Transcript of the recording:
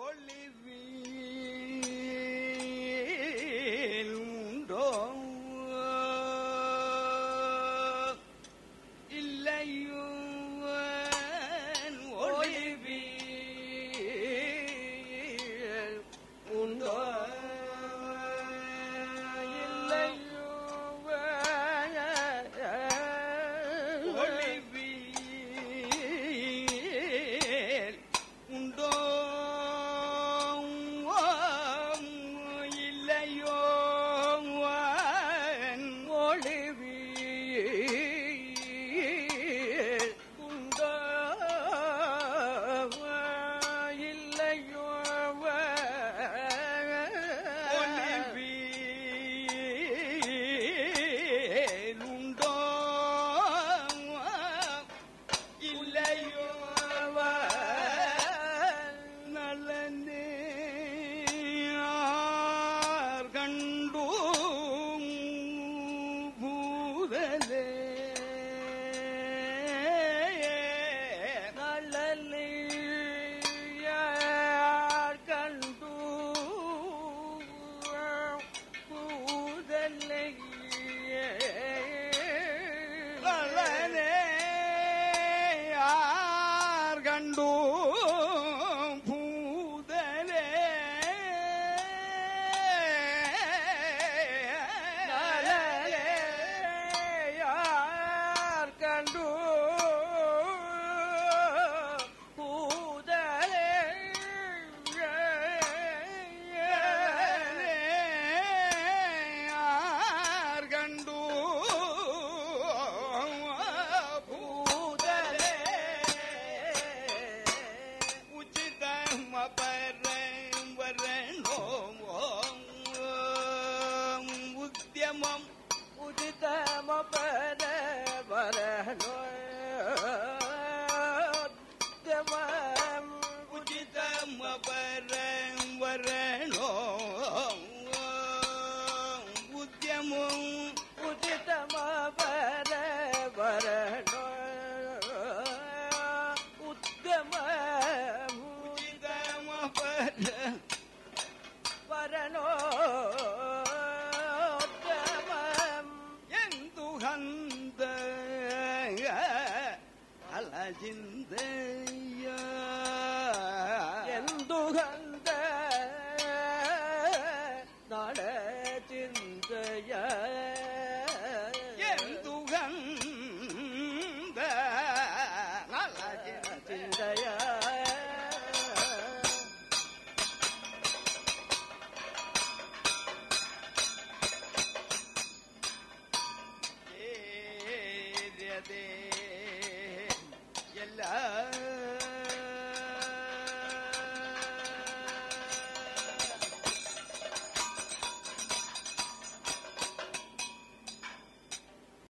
ஒளிவில் உண்டோ இல்லையோ ஒளிவில் உண்டோ இல்லையோ ஒளிவில் உண்டோ இல்லையோ ஒளிவில் உண்டோ இல்லையோ ஒளிவில் உண்டோ இல்லையோ நல்ல கண்டு பூதலே நல்ல கண்டு பூதலே யார் கண்டு பூதலே யார் கண்டு பூதலே யார் கண்டு பூதலே உச்சிதம் பரம் வரனோ உத்தியமம் உச்சிதம் பர வரனோ உத்தியமம் உச்சிதம் பரம் வரனோ உத்தியமம் உச்சிதம் பர வரனோ உத்தியமம் உச்சிதம் பர வரனோ ಎಂದುಗಂದ ಅಲಜಿಂದಯ್ಯ ಎಂದುಗಂದ ನಾಡ ಚಿಂತೆಯ ಎಂದುಗಂದ ನಲ ಚಿಂತೆಯ ಎಲ್ಲ